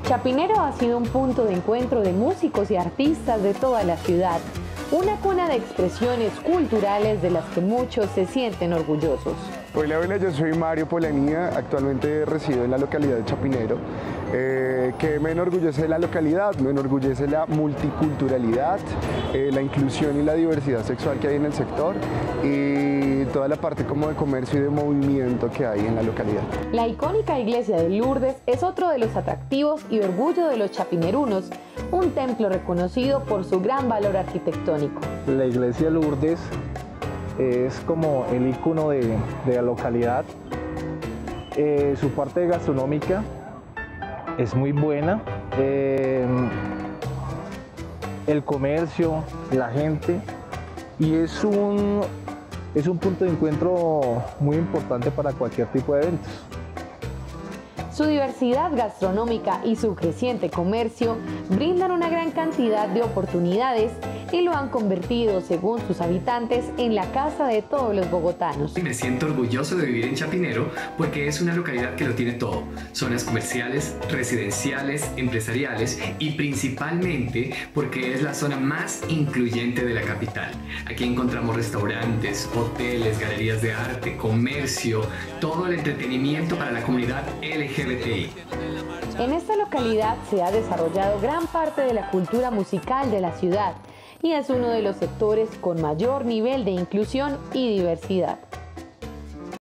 Chapinero ha sido un punto de encuentro de músicos y artistas de toda la ciudad, una cuna de expresiones culturales de las que muchos se sienten orgullosos. Hola, yo soy Mario Polanía, actualmente resido en la localidad de Chapinero. ¿Qué me enorgullece de la localidad? Me enorgullece la multiculturalidad, la inclusión y la diversidad sexual que hay en el sector y toda la parte como de comercio y de movimiento que hay en la localidad. La icónica iglesia de Lourdes es otro de los atractivos y orgullo de los chapinerunos, un templo reconocido por su gran valor arquitectónico. La iglesia de Lourdes es como el icono de la localidad. Su parte gastronómica es muy buena. El comercio, la gente, y es un punto de encuentro muy importante para cualquier tipo de eventos. Su diversidad gastronómica y su creciente comercio brindan una gran cantidad de oportunidades y lo han convertido, según sus habitantes, en la casa de todos los bogotanos. Me siento orgulloso de vivir en Chapinero porque es una localidad que lo tiene todo. Zonas comerciales, residenciales, empresariales y principalmente porque es la zona más incluyente de la capital. Aquí encontramos restaurantes, hoteles, galerías de arte, comercio, todo el entretenimiento para la comunidad LGBTI. En esta localidad se ha desarrollado gran parte de la cultura musical de la ciudad y es uno de los sectores con mayor nivel de inclusión y diversidad.